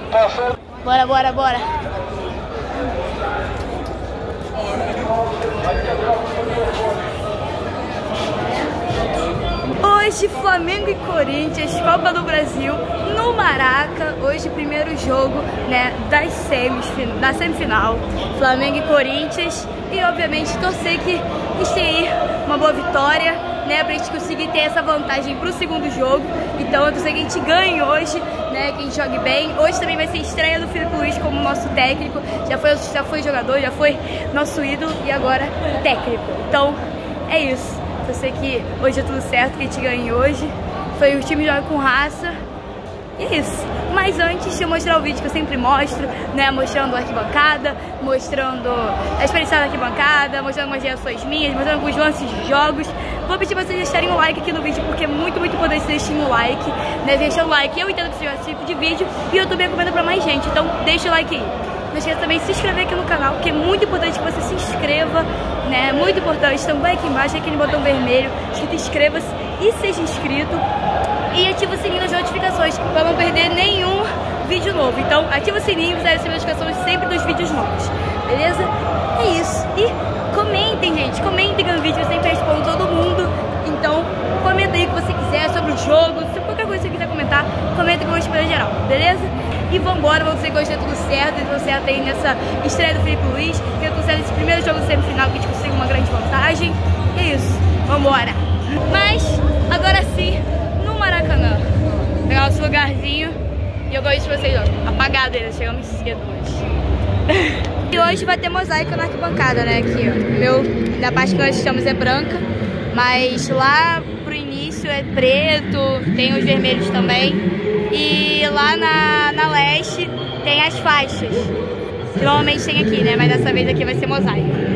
Bora, bora, bora. Hoje, Flamengo e Corinthians, Copa do Brasil, no Maraca. Hoje, primeiro jogo, né, da semifinal. Flamengo e Corinthians. E, obviamente, torcer que a gente tenha aí uma boa vitória, né, pra gente conseguir ter essa vantagem pro segundo jogo. Então, eu torcer que a gente ganhe hoje, né, que a gente jogue bem. Hoje também vai ser estreia do Filipe Luís como nosso técnico. Já foi jogador, já foi nosso ídolo e agora técnico. Então, é isso. Eu sei que hoje é tudo certo, que a gente ganhe hoje. O time joga com raça. E é isso. Mas antes de eu mostrar o vídeo que eu sempre mostro, né? Mostrando a arquibancada, mostrando a experiência da arquibancada, mostrando umas reações minhas, mostrando alguns lances de jogos. Vou pedir pra vocês deixarem o like aqui no vídeo, porque é muito importante vocês deixarem o like, né? Deixa o like, eu entendo que seja esse tipo de vídeo e eu tô bem recomendando pra mais gente. Então deixa o like aí. Não esqueça também de se inscrever aqui no canal, porque é muito importante que você se inscreva, né? Muito importante. Então vai aqui embaixo, aquele botão vermelho, escrito inscreva-se e seja inscrito. E ativa o sininho das notificações para não perder nenhum vídeo novo. Então ativa o sininho para receber notificações sempre dos vídeos novos. Beleza? É isso. E comentem, gente. Comentem no vídeo, eu sempre respondo todo mundo. Então comenta aí o que você quiser sobre o jogo. Se qualquer coisa que você quiser comentar, comenta que eu vou responder geral. Beleza? E vambora, vamos ver que hoje deu tudo certo aí nessa estreia do Filipe Luís, que deu tudo certo nesse primeiro jogo do semifinal, que a gente conseguiu uma grande vantagem. E é isso, vambora. Mas, agora sim, no Maracanã, vou pegar nosso lugarzinho e eu gosto de vocês, ó, apagado ainda, chegamos cedo hoje. E hoje vai ter mosaico na arquibancada, né, aqui, ó, da parte que nós estamos é branca, mas lá pro início é preto, tem os vermelhos também. E lá na leste tem as faixas. Normalmente tem aqui, né? Mas dessa vez aqui vai ser mosaico.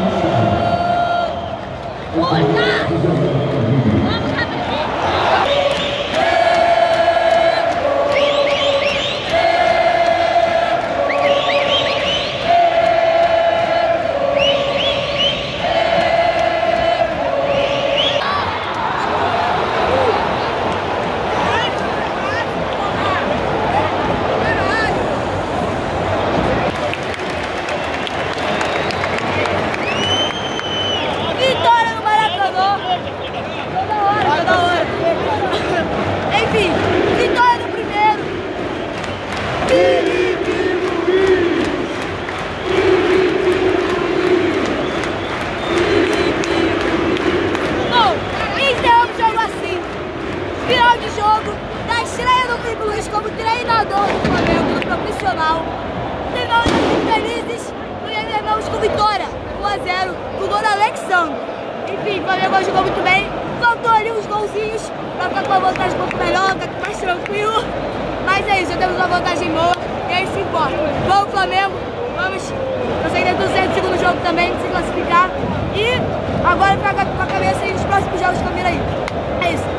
Enfim, vitória do primeiro. Bom, encerramos o jogo assim. Final de jogo da estreia do Felipe Luiz como treinador do Flamengo, do profissional. Terminamos assim felizes porque terminamos com vitória 1-0 do gol do Alexandre. Enfim, o Flamengo jogou muito bem. Faltou ali uns golzinhos pra ficar com uma vantagem um pouco melhor, ficar mais tranquilo. Mas é isso, já temos uma vantagem boa e é isso que importa. Vamos Flamengo, vamos conseguir ter tudo certo no segundo jogo também, se classificar. E agora ficar com a cabeça aí nos próximos jogos que eu vir aí. É isso.